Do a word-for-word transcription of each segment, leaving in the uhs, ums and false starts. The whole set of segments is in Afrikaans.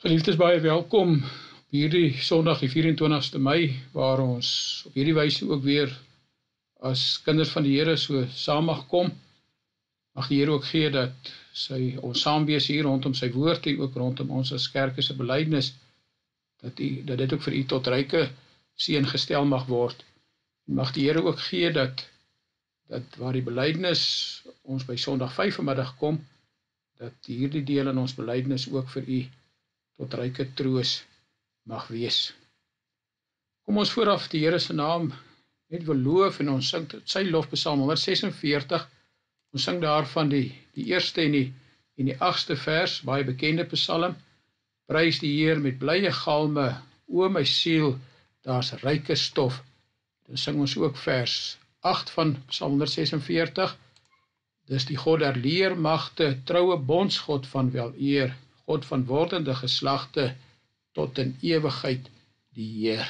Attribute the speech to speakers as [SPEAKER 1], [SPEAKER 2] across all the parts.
[SPEAKER 1] Geliefdes, baie welkom op hierdie Sondag die vyf en twintigste Mei, waar ons op hierdie wyse ook weer as kinders van die Here so saam mag kom. Mag die Here ook gee dat sy ons saam wees hier rondom sy woord en ook rondom ons as kerk se belydenis, dat, die, dat dit ook vir u tot ryke seën gestel mag word. En mag die Here ook gee dat, dat waar die belydenis ons by Sondag vyf vanmiddag kom, dat hierdie deel in ons belydenis ook vir u tot ryke troos mag wees. Kom ons vooraf die Here se naam net wil loof en ons sing sy lofpsalm honderd sesenveertig. Ons sing daarvan die, die eerste en die, en die agste vers, baie bekende psalm. Prys die Heer met blye galme, o my siel, daar's ryke stof. Dan sing ons ook vers agt van Psalm honderd sesenveertig. Dis die God der leermagte, troue bondsgod van weleer, God van wordende geslagte, tot in ewigheid die Heer.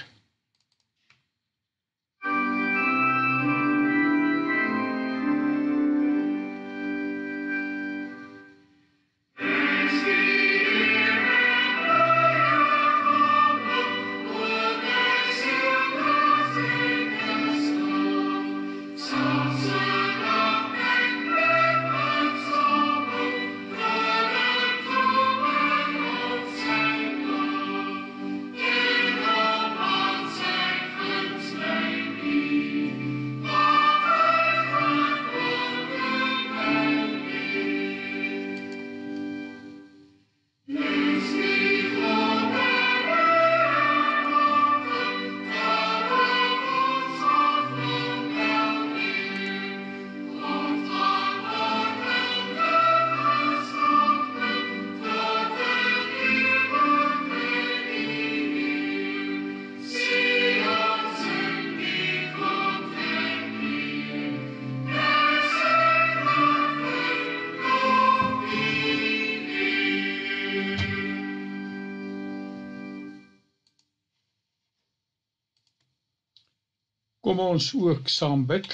[SPEAKER 1] Kom ons ook saam bid.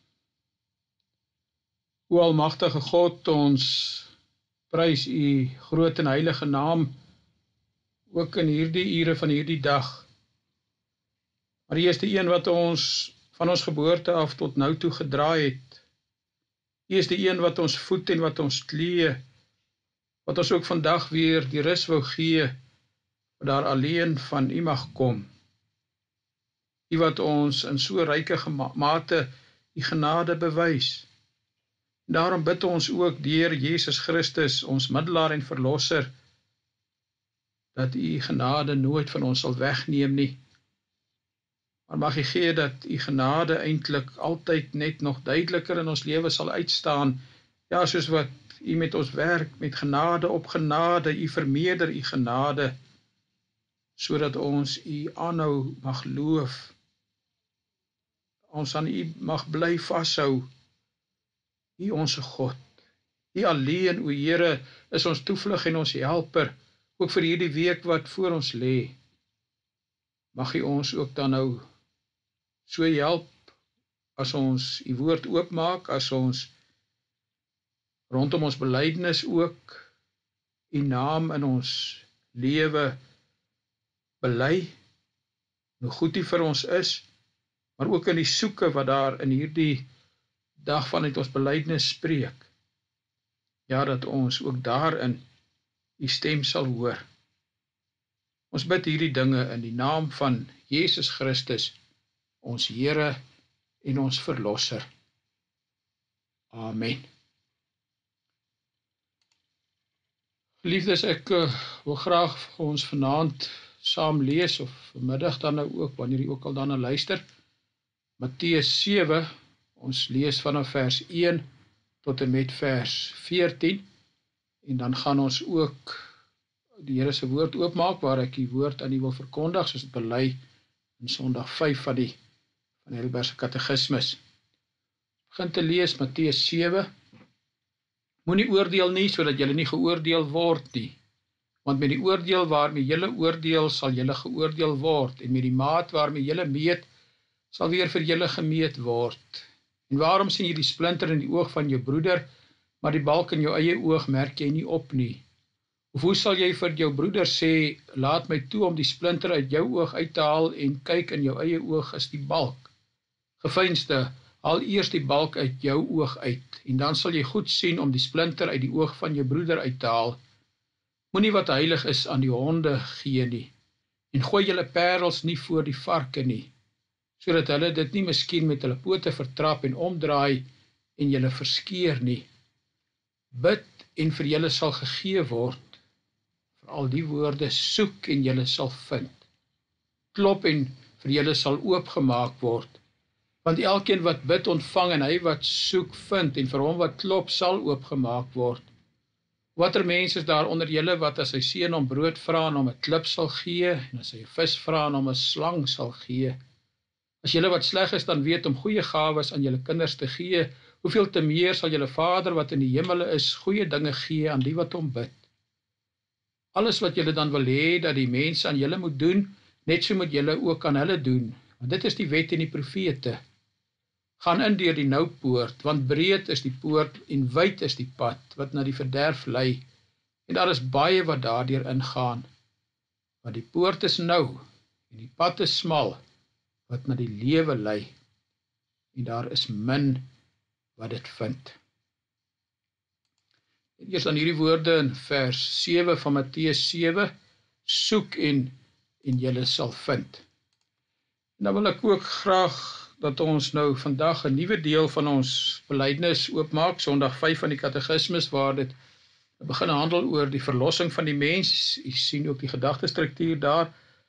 [SPEAKER 1] O almagtige God, ons prys u groot en heilige naam, ook in hierdie ure van hierdie dag. Maar u is die een wat ons van ons geboorte af tot nou toe gedraai het. U is die een wat ons voed en wat ons klee, wat ons ook vandag weer die rus wou gee, wat daar alleen van u mag kom. U wat ons in so ryke mate u genade bewys. Daarom bid ons ook deur Jesus Christus, ons middelaar en verlosser, dat u genade nooit van ons sal wegneem nie. Maar mag u gee dat u genade eintlik altyd net nog duideliker in ons lewe sal uitstaan. Ja, soos wat u met ons werk, met genade op genade, u vermeerder u genade, sodat ons u aanhou mag loof. Ons aan u mag bly vashou, u onse God. U alleen, o Here, is ons toevlug en ons helper, ook vir hierdie week wat voor ons lê. Mag u ons ook dan nou so help, as ons u woord oopmaak, as ons rondom ons belydenis ook u naam in ons lewe bely, hoe goed u vir ons is, maar ook in die soeke wat daar in hierdie dag vanuit ons belydenis spreek. Ja, dat ons ook daarin u stem sal hoor. Ons bid hierdie dinge in die naam van Jesus Christus, ons Here en ons Verlosser. Amen. Geliefdes, ek uh, wil graag vir ons vanaand saam lees, of vanmiddag dan nou ook, wanneer jy ook al dan nou luister, Matteus sewe, ons lees vanaf vers een tot en met vers veertien, en dan gaan ons ook die Here se woord oopmaak, waar ek die woord aan u wil verkondig, soos het bely in Sondag vyf van die van Heidelberg se katekismus. Begin te lees Matteus sewe. Moenie oordeel nie, sodat julle nie geoordeel word nie, want met die oordeel waarmee julle oordeel, sal julle geoordeel word, en met die maat waarmee julle meet, sal weer vir julle gemeet word. En waarom sien jy die splinter in die oog van jou broeder, maar die balk in jou eie oog merk jy nie op nie? Of hoe sal jy vir jou broeder sê, laat my toe om die splinter uit jou oog uit te haal en kyk in jou eie oog is die balk. Geveinsde, haal eers die balk uit jou oog uit en dan sal jy goed sien om die splinter uit die oog van jou broeder uit te haal. Moenie wat heilig is aan die honde gee nie en gooi julle parels nie voor die varke nie, sodat hulle dit nie miskien met hulle pote vertrap en omdraai en julle verskeer nie. Bid en vir julle sal gegee word. Vir al die woorde, soek en julle sal vind. Klop en vir julle sal oopgemaak word. Want elkeen wat bid ontvang en hy wat soek vind en vir hom wat klop sal oopgemaak word. Watter mens is daar onder julle wat as sy seun om brood vra en om 'n klip sal gee en as hy 'n vis vra en om 'n slang sal gee? As julle wat sleg is dan weet om goeie gawes aan julle kinders te gee, hoeveel te meer sal julle Vader wat in die hemele is goeie dinge gee aan die wat hom bid. Alles wat julle dan wil hê dat die mense aan julle moet doen, net so moet julle ook aan hulle doen, want dit is die wet en die profete. Gaan in deur die nou poort, want breed is die poort en wyd is die pad wat na die verderf lei, en daar is baie wat daardeur ingaan. Want die poort is nou en die pad is smal wat na die lewe lei, en daar is min wat dit vind. En eers aan hierdie woorde in vers sewe van Matteus sewe, soek en, en julle sal vind. En dan wil ek ook graag dat ons nou vandag 'n nuwe deel van ons belydenis oopmaak, Sondag vyf van die Katekismes, waar dit begin handel oor die verlossing van die mens. Jy sien ook die gedagtestruktuur daar,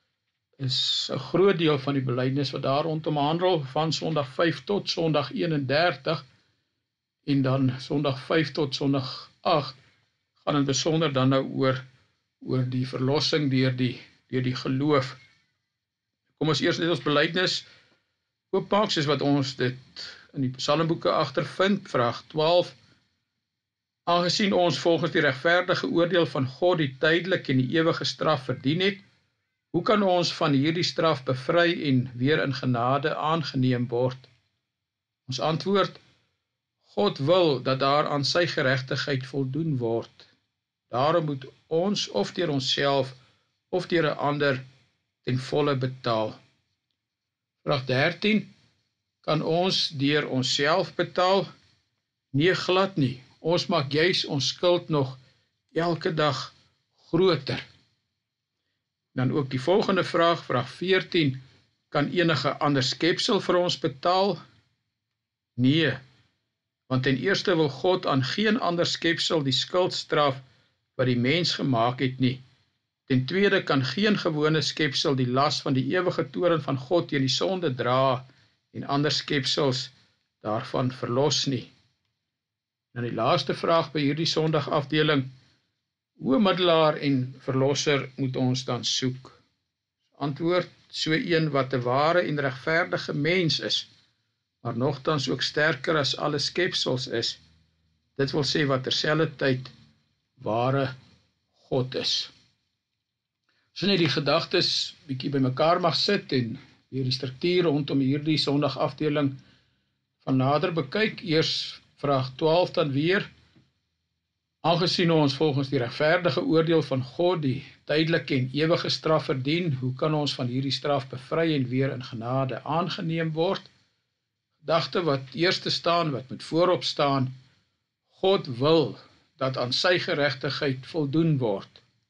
[SPEAKER 1] is 'n groot deel van die belydenis wat daar rondom handel, van Sondag vyf tot Sondag eenendertig, en dan Sondag vyf tot Sondag agt, gaan in besonder dan nou oor, oor die verlossing deur die, deur die geloof. Kom ons eers net ons belydenis oopmaak, soos wat ons dit in die psalmboeke agtervind, vraag twaalf. Aangesien ons volgens die regverdige oordeel van God die tydelike en die ewige straf verdien het, hoe kan ons van hierdie straf bevry en weer in genade aangeneem word? Ons antwoord, God wil dat daar aan sy geregtigheid voldoen word. Daarom moet ons of deur onsself of deur 'n ander ten volle betaal. Vraag dertien, kan ons deur onsself betaal? Nee, glad nie. Ons maak juis ons skuld nog elke dag groter. Dan ook die volgende vraag, vraag veertien, kan enige ander skepsel vir ons betaal? Nee, want ten eerste wil God aan geen ander skepsel die skuldstraf wat die mens gemaak het nie. Ten tweede kan geen gewone skepsel die las van die ewige toorn van God teen die sonde dra en ander skepsels daarvan verlos nie. En die laaste vraag by hierdie Sondagafdeling, hoe middelaar en verlosser moet ons dan soek? Antwoord, so een wat 'n ware en regverdige mens is, maar nogtans ook sterker as alle skepsels is. Dit wil sê wat terselfdertyd ware God is. So net die gedagtes bietjie bymekaar mag sit en weer die struktuur rondom hierdie Sondagafdeling van nader bekyk. Eers vraag twaalf dan weer. Aangesien ons volgens die regverdige oordeel van God die tydelike en ewige straf verdien, hoe kan ons van hierdie straf bevry en weer in genade aangeneem word? Gedagte wat eerste staan, wat moet voorop staan, God wil dat aan sy geregtigheid voldoen word.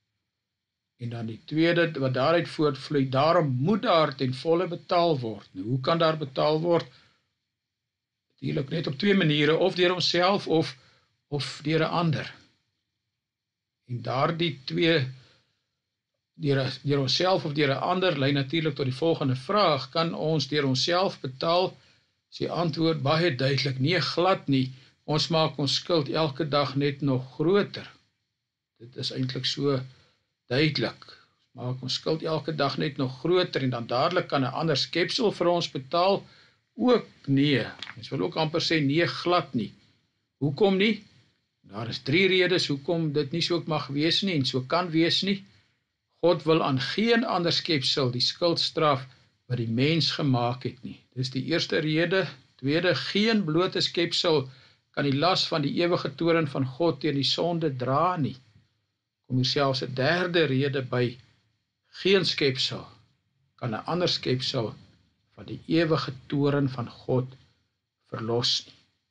[SPEAKER 1] En dan die tweede wat daaruit voortvloei, daarom moet daar ten volle betaal word. Nou, hoe kan daar betaal word? Natuurlik net op twee maniere, of deur homself of, of deur 'n ander. En daardie twee, deur, deur onsself of deur 'n ander, lei natuurlik tot die volgende vraag, kan ons deur onsself betaal? As die antwoord baie duidelik, nee, glad nie. Ons maak ons skuld elke dag net nog groter. Dit is eintlik so duidelik. Ons maak ons skuld elke dag net nog groter en dan dadelik kan 'n ander skepsel vir ons betaal? Ook nee. Ons wil ook amper sê nee, glad nie. Hoekom nie? Daar is drie redes hoekom dit nie so mag wees nie en so kan wees nie. God wil aan geen ander skepsel die skuldstraf wat die mens gemaak het nie. Dis die eerste rede. Tweede, geen blote skepsel kan die las van die ewige toorn van God teen die sonde dra nie. kom hier selfs 'n derde rede by, geen skepsel kan 'n ander skepsel van die ewige toorn van God verlos nie.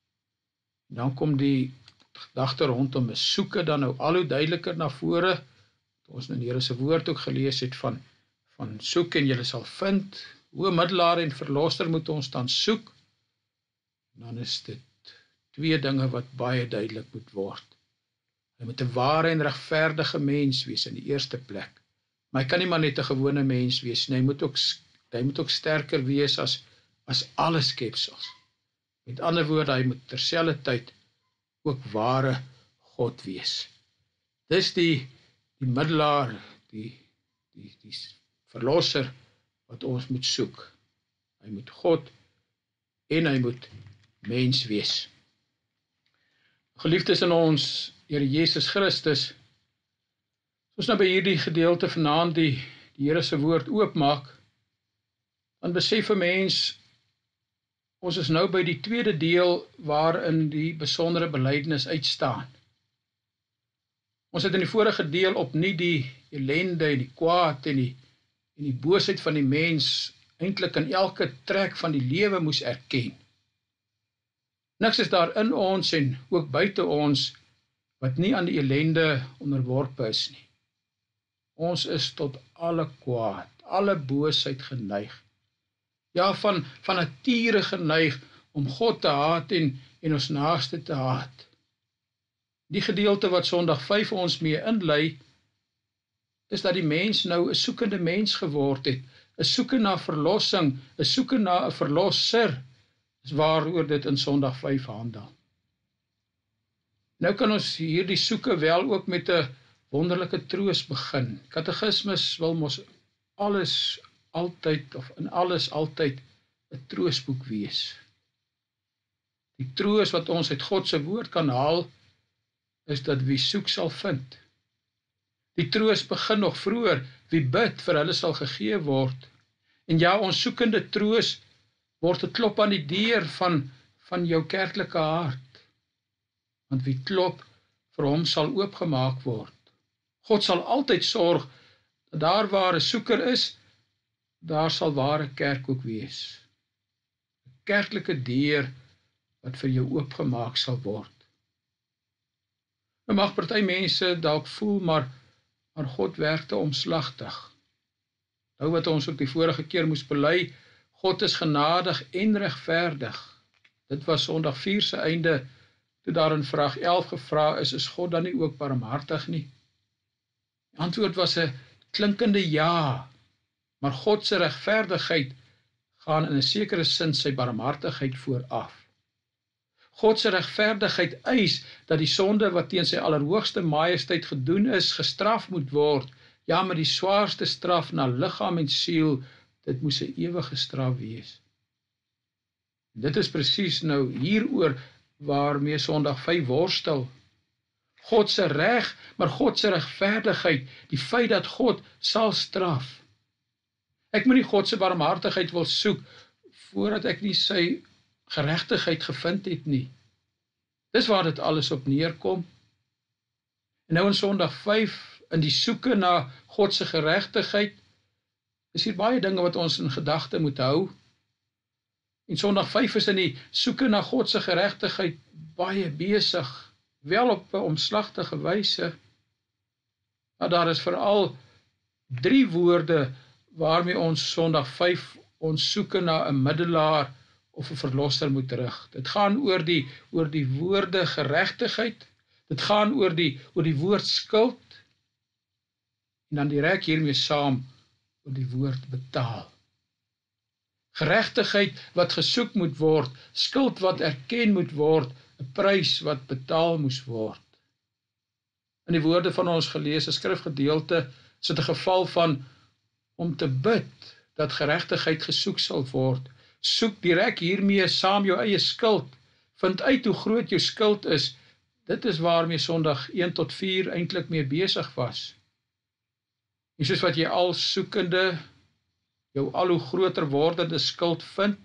[SPEAKER 1] Dan kom die gedagte rondom 'n soeke dan nou al hoe duideliker na vore, ons in die Here se woord ook gelees het van, van soek en julle sal vind, hoe 'n middelaar en verlosser moet ons dan soek, dan is dit twee dinge wat baie duidelik moet word. Hy moet 'n ware en regverdige mens wees in die eerste plek, maar hy kan nie maar net 'n gewone mens wees nie, hy moet ook, hy moet ook sterker wees as, as alle skepsels. Met ander woorde, hy moet terselfdertyd ook ware God wees. Dis die, die middelaar, die, die, die verlosser wat ons moet soek. Hy moet God en hy moet mens wees. Geliefdes in ons Here Jesus Christus, as ons nou by hierdie gedeelte vanaand die, die Here se woord oopmaak, dan besef 'n mens, ons is nou by die tweede deel waarin die besondere belydenis uitstaan. Ons het in die vorige deel opnuut die ellende en die kwaad en die, en die boosheid van die mens eintlik in elke trek van die lewe moes erken. Niks is daar in ons en ook buite ons wat nie aan die ellende onderworpe is nie. Ons is tot alle kwaad, alle boosheid geneig. Ja, van, van nature geneig om God te haat en, en ons naaste te haat. Die gedeelte wat Sondag vyf ons mee inlei, is dat die mens nou 'n soekende mens geword het, 'n soeke na verlossing, 'n soeke na 'n verlosser, is waaroor dit in Sondag vyf handel. Nou kan ons hierdie soeke wel ook met 'n wonderlike troos begin. Katekismes wil mos alles altyd, of in alles altyd, 'n troosboek wees. Die troos wat ons uit God se woord kan haal, is dat wie soek sal vind. Die troos begin nog vroeër, wie bid, vir hulle sal gegee word. En ja, ons soekende troos word 'n klop aan die deur van, van jou kerklike hart. Want wie klop, vir hom sal oopgemaak word. God sal altyd sorg, dat daar waar 'n soeker is, daar sal ware kerk ook wees. 'n Kerklike deur, wat vir jou oopgemaak sal word. Nou mag party mense dalk voel, maar, maar God werk te omslagtig. Nou wat ons ook die vorige keer moes bely, God is genadig en regverdig. Dit was Sondag vier se einde, toe daar in vraag elf gevra is, is God dan nie ook barmhartig nie? Die antwoord was 'n klinkende ja, maar God se regverdigheid gaan in 'n sekere sin sy barmhartigheid vooraf. God se regverdigheid eis dat die sonde wat teen sy allerhoogste majesteit gedoen is, gestraf moet word, ja, met die swaarste straf na liggaam en siel, dit moes 'n ewige straf wees. Dit is presies nou hieroor waarmee Sondag vyf worstel. God se reg, maar God se regverdigheid, die feit dat God sal straf. Ek moet nie God se barmhartigheid wil soek, voordat ek nie sy geregtigheid gevind het nie. Dis waar dit alles op neerkom. En nou in Sondag vyf, in die soeke na God se geregtigheid, is hier baie dinge wat ons in gedagte moet hou. En Sondag vyf is in die soeke na God se geregtigheid baie besig, wel op 'n omslagtige wyse. Maar daar is veral drie woorde waarmee ons Sondag vyf ons soeke na 'n middelaar of 'n verlosser moet rig. Dit gaan oor die oor die woorde geregtigheid, dit gaan oor die oor die woord skuld, en dan direk hiermee saam oor die woord betaal. Geregtigheid wat gesoek moet word, skuld wat erken moet word, 'n prys wat betaal moes word. In die woorde van ons geleesde skrifgedeelte is dit 'n geval van om te bid dat geregtigheid gesoek sal word. Soek direk hiermee saam jou eie skuld, vind uit hoe groot jou skuld is. Dit is waarmee Sondag een tot vier eintlik mee besig was. En soos wat jy al soekende, jou al hoe groter wordende skuld vind,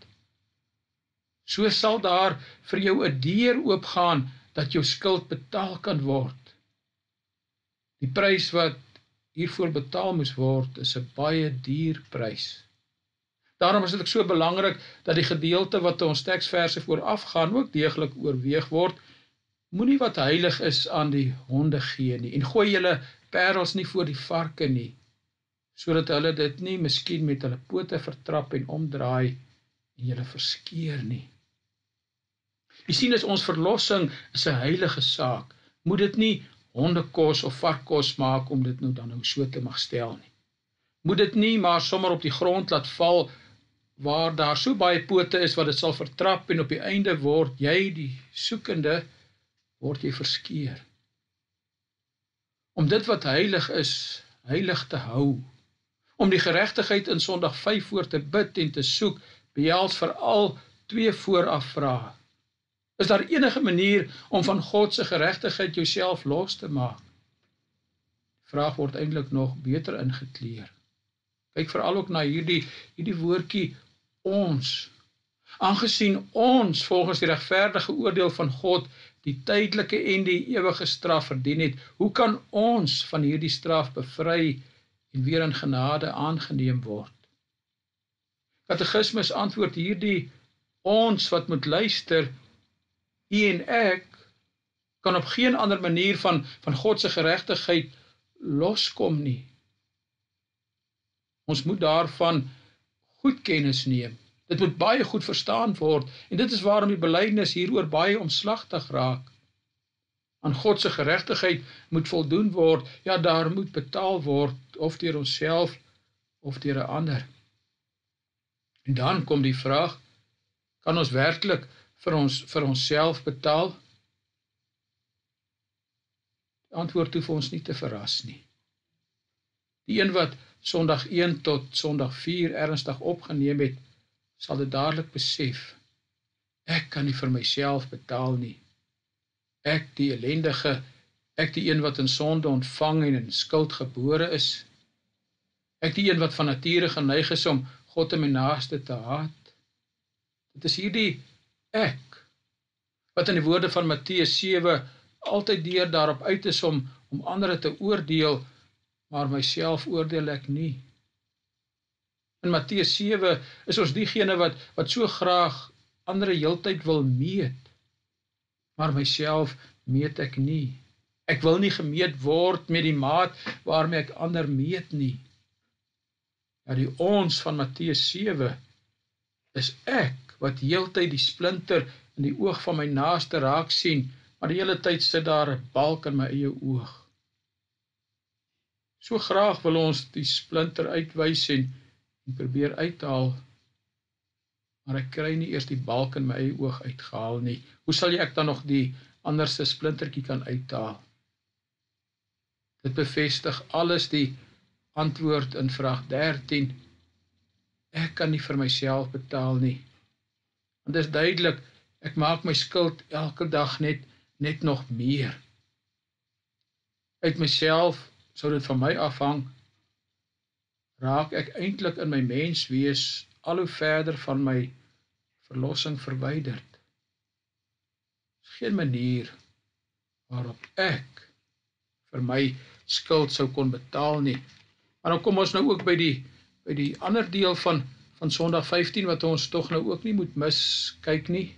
[SPEAKER 1] so sal daar vir jou 'n deur oopgaan dat jou skuld betaal kan word. Die prys wat hiervoor betaal moes word, is 'n baie duur prys. Daarom is dit ook so belangrik dat die gedeelte wat ons teksverse voorafgaan ook deeglik oorweeg word. Moenie wat heilig is aan die honde gee nie, en gooi julle parels nie voor die varke nie, sodat hulle dit nie miskien met hulle pote vertrap en omdraai en julle verskeer nie. Jy sien, as ons verlossing is 'n heilige saak, moet dit nie hondekos of varkkos maak om dit nou dan nou so te mag stel nie. Moet dit nie maar sommer op die grond laat val waar daar so baie pote is wat dit sal vertrap en op die einde word jy die soekende, word jy verskeer. Om dit wat heilig is, heilig te hou, om die geregtigheid in Sondag vyf voor te bid en te soek, behels veral twee voorafvrae. Is daar enige manier om van God se geregtigheid jouself los te maak? Die vraag word eintlik nog beter ingekleer. Kyk veral ook na hierdie, hierdie woordjie ons. Aangesien ons volgens die regverdige oordeel van God die tydelike en die ewige straf verdien het, hoe kan ons van hierdie straf bevry en weer in genade aangeneem word? Katekismus antwoord hierdie ons wat moet luister, u en ek kan op geen ander manier van, van God se geregtigheid loskom nie. Ons moet daarvan goed kennis neem. Dit moet baie goed verstaan word, en dit is waarom die belydenis hieroor baie omslagtig raak. Aan God se geregtigheid moet voldoen word, ja, daar moet betaal word, of deur onsself, of deur 'n ander. En dan kom die vraag, kan ons werklik vir ons vir onsself betaal? Die antwoord hoef ons nie te verras nie. Die een wat Sondag een tot Sondag vier ernstig opgeneem het, sal dit dadelik besef. Ek kan nie vir myself betaal nie. Ek die ellendige, ek die een wat in sonde ontvang en in skuld gebore is. Ek die een wat van nature geneig is om God en my naaste te haat. Dit is hierdie ek, wat in die woorde van Matteus sewe altyd deur daarop uit is om, om ander te oordeel, maar myself oordeel ek nie. In Matteus sewe is ons diegene wat, wat so graag ander heeltyd wil meet, maar myself meet ek nie. Ek wil nie gemeet word met die maat waarmee ek ander meet nie. Ja, die ons van Matteus sewe is ek, wat heeltyd die splinter in die oog van my naaste raak sien, maar die hele tyd sit daar 'n balk in my eie oog. So graag wil ons die splinter uitwys en, en probeer uithaal, maar ek kry nie eers die balk in my eie oog uitgehaal nie. Hoe sal ek dan nog die ander se splintertjie kan uithaal? Dit bevestig alles die antwoord in vraag dertien. Ek kan nie vir myself betaal nie. Want dit is duidelik, ek maak my skuld elke dag net, net nog meer. Uit myself sou dit van my afhang, raak ek eintlik in my menswees al hoe verder van my verlossing verwyderd. Er is geen manier waarop ek vir my skuld sou kon betaal nie. Maar dan kom ons nou ook by die, by die ander deel van, van Sondag vyftien, wat ons tog nou ook nie moet miskyk nie.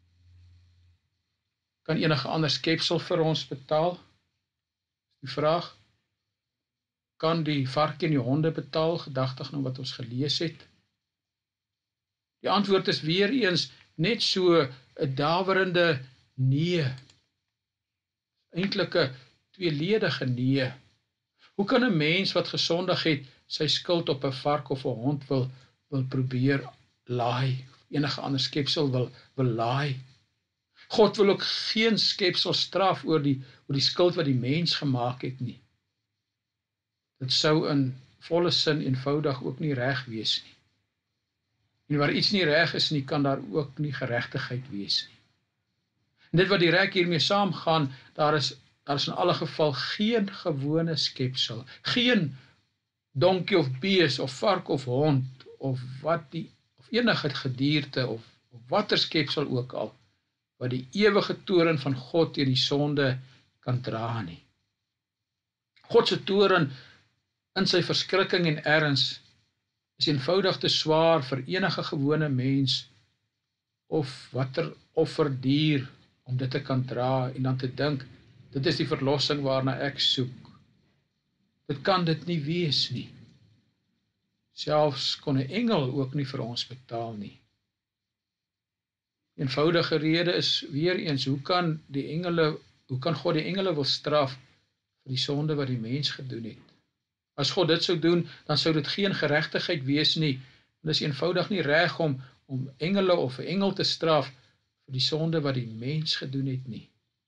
[SPEAKER 1] Kan enige ander skepsel vir ons betaal? Die vraag, kan die varke en die honde betaal, gedagtig nou wat ons gelees het? Die antwoord is weer eens net so 'n dawerende nee. Eintlik 'n tweeledige nee. Hoe kan 'n mens wat gesondig het, sy skuld op 'n vark of 'n hond wil, wil probeer laai, enige ander skepsel wil, wil laai? God wil ook geen skepsel straf oor die, oor die skuld wat die mens gemaak het nie. Dit sou in volle sin eenvoudig ook nie reg wees nie. En waar iets nie reg is nie, kan daar ook nie geregtigheid wees nie. En dit wat direk hiermee saamgaan, daar is, daar is in alle geval geen gewone skepsel, geen donkie of bees of vark of hond, of wat die, of enige gedierte, of, of watter skepsel ook al, wat die ewige toorn van God teen die sonde kan dra nie. God se toorn in sy verskrikking en erns is eenvoudig te swaar vir enige gewone mens of watter offerdier om dit te kan dra en dan te dink, dit is die verlossing waarna ek soek. Dit kan dit nie wees nie. Selfs kon 'n engel ook nie vir ons betaal nie. Eenvoudige rede is weer eens, hoe kan die engele, hoe kan God die engele wil straf vir die sonde wat die mens gedoen het? As God dit sou doen, dan sou dit geen geregtigheid wees nie. Dit is eenvoudig nie reg om, om engele of 'n engel te straf vir die sonde wat die mens gedoen het nie.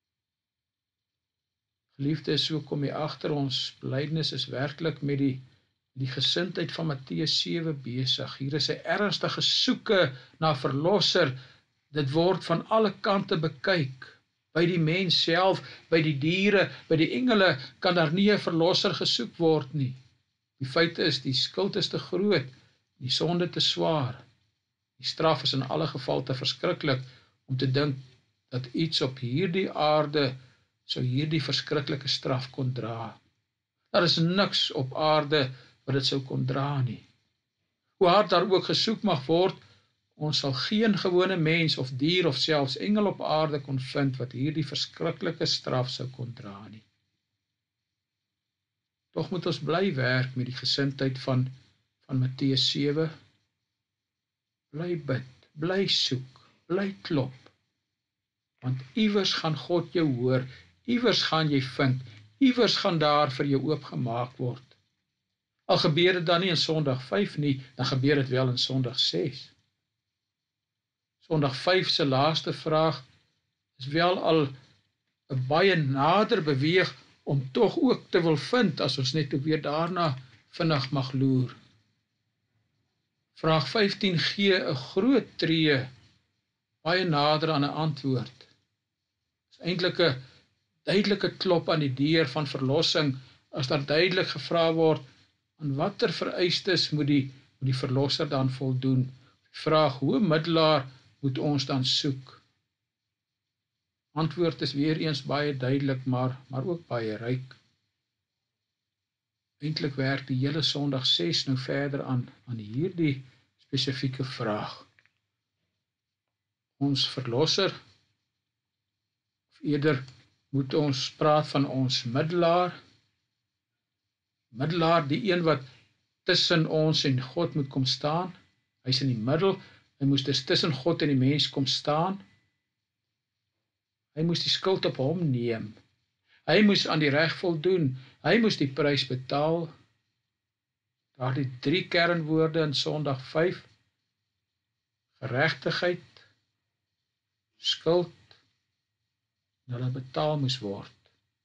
[SPEAKER 1] Geliefdes, so kom jy agter, ons belydenis is werklik met die, die gesindheid van Matteus sewe besig. Hier is 'n ernstige soeke na verlosser. Dit word van alle kante bekyk. By die mens self, by die diere, by die engele kan daar nie 'n verlosser gesoek word nie. Die feit is, die skuld is te groot, die sonde te swaar. Die straf is in alle geval te verskriklik om te dink dat iets op hierdie aarde sou hierdie verskriklike straf kon dra. Daar is niks op aarde wat dit sou kon dra nie. Hoe hard daar ook gesoek mag word, ons sal geen gewone mens of dier of selfs engel op aarde kon vind wat hierdie verskriklike straf sou kon dra nie. Tog moet ons bly werk met die gesindheid van, van Matteus sewe. Bly bid, bly soek, bly klop. Want iewers gaan God jou hoor, iewers gaan jy vind, iewers gaan daar vir jou oopgemaak word. Al gebeur dit dan nie in Sondag vyf nie, dan gebeur dit wel in Sondag ses. Sondag vyf se laaste vraag is wel al 'n baie nader beweeg om tog ook te wil vind, as ons net ook weer daarna vinnig mag loer. Vraag vyftien gee 'n groot tree baie nader aan 'n antwoord. Dit is eintlik 'n duidelike klop aan die deur van verlossing, as daar duidelik gevra word, aan watter vereistes moet die, moet die verlosser dan voldoen? Die vraag, hoe middelaar moet ons dan soek? Antwoord is weer eens baie duidelik, maar, maar ook baie ryk. Eintlik werk die hele Sondag ses nou verder aan, aan hierdie spesifieke vraag. Ons verlosser, of eerder moet ons praat van ons middelaar, middelaar, die een wat tussen ons en God moet kom staan. Hy is in die middel, hy moes dus tussen God en die mens kom staan. Hy moes die skuld op hom neem. Hy moes aan die reg voldoen. Hy moes die prys betaal. Daar die drie kernwoorde in Sondag vyf. Geregtigheid, skuld, en hulle betaal moes word.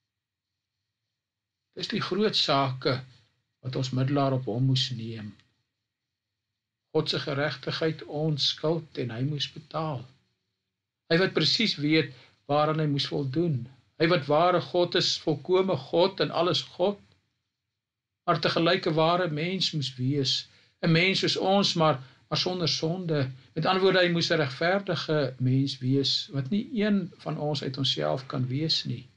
[SPEAKER 1] Dis die groot sake wat ons middelaar op hom moes neem. God se geregtigheid, ons skuld, en hy moes betaal. Hy wat presies weet waaraan hy moes voldoen. Hy wat ware God is, volkome God en alles God, maar tegelyk 'n ware mens moes wees. 'n Mens soos ons, maar, maar sonder sonde. Met ander woorde, hy moes 'n regverdige mens wees, wat nie een van ons uit onsself kan wees nie.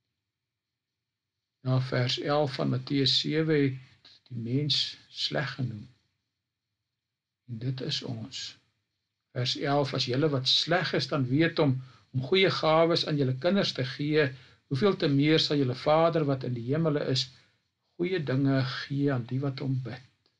[SPEAKER 1] Ja, vers elf van Matteus sewe het die mens sleg genoem. En dit is ons. Vers elf, as julle wat sleg is, dan weet om, om goeie gawes aan julle kinders te gee, hoeveel te meer sal julle Vader wat in die hemele is, goeie dinge gee aan die wat hom bid.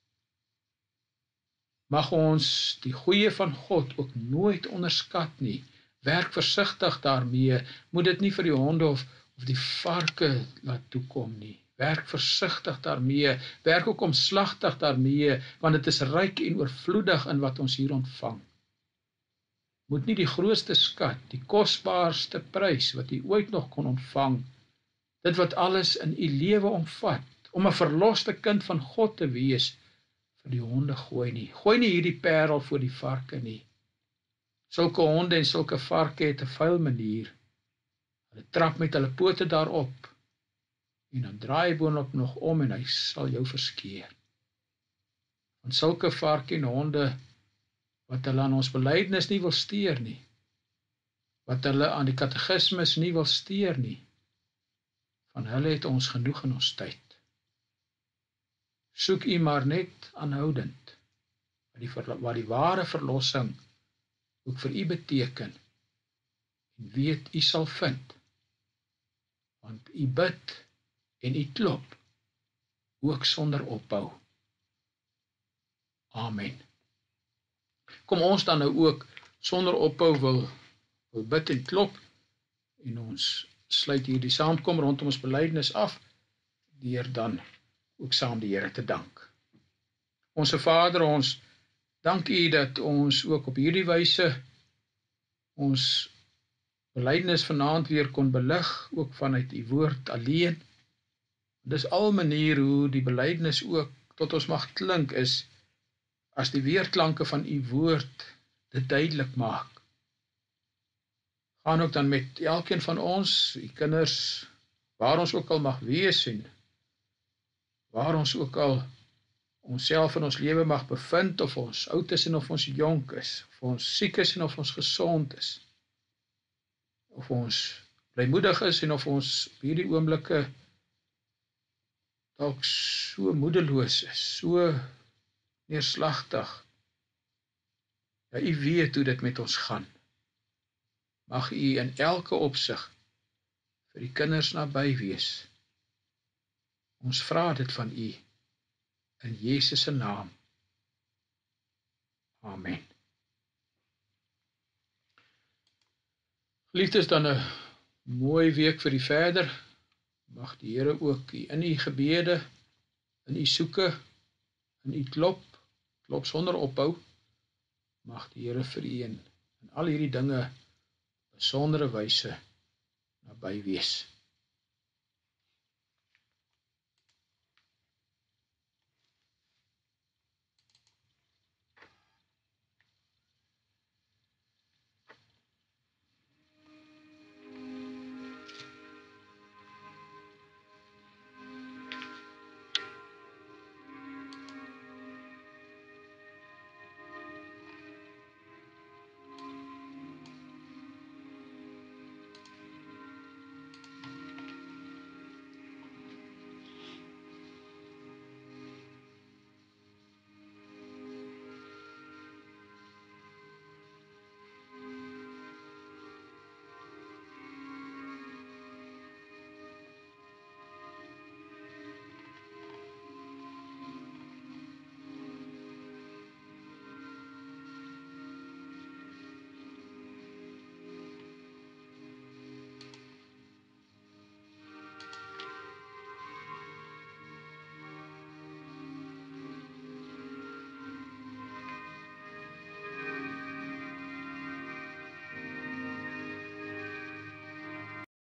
[SPEAKER 1] Mag ons die goeie van God ook nooit onderskat nie. Werk versigtig daarmee, moet dit nie vir die honde of, of die varke laat toekom nie. Werk versigtig daarmee, werk ook omslagtig daarmee, want dit is ryk en oorvloedig in wat ons hier ontvang. Moet nie die grootste skat, die kosbaarste prys wat u ooit nog kon ontvang, dit wat alles in u lewe omvat, om 'n verloste kind van God te wees, vir die honde gooi nie. Gooi nie hierdie parel voor die varke nie. Sulke honde en sulke varke het 'n vuil manier. Hulle trap met hulle pote daarop, en dan draai hy boonop nog om en hy sal jou verskeer. Want sulke varke en honde, wat hulle aan ons belydenis nie wil steur nie, wat hulle aan die katekismes nie wil steur nie, van hulle het ons genoeg in ons tyd. soek u maar net aanhoudend, wat die, wat die ware verlossing ook vir u beteken, en weet u sal vind, want u bid en u klop, ook sonder ophou. Amen. Kom ons dan nou ook sonder ophou wil, wil bid en klop, en ons sluit hier die saamkom rondom ons belydenis af, deur dan ook saam die Here te dank. Onse Vader, ons dank u dat ons ook op hierdie wyse ons belydenis vanaand weer kon belig, ook vanuit u woord alleen. Dis al manier hoe die belydenis ook tot ons mag klink is, as die weerklanke van u woord dit duidelik maak. Gaan ook dan met elkeen van ons, die kinders, waar ons ook al mag wees en waar ons ook al onsself in ons lewe mag bevind, of ons oud is en of ons jonk is, of ons siek is en of ons gesond is, of ons blymoedig is en of ons op hierdie oomblikke dalk so moedeloos is, so neerslagtig. Ja, u weet hoe dit met ons gaan. Mag u in elke opsig vir die kinders naby wees. Ons vra dit van u in Jesus se naam. Amen. Geliefdes, dan 'n mooi week vir die verder. Mag die Here ook u in u gebede, in u soeke, in u klop, klop sonder ophou. Mag die Here vir u in, in al hierdie dinge besondere wyse naby wees.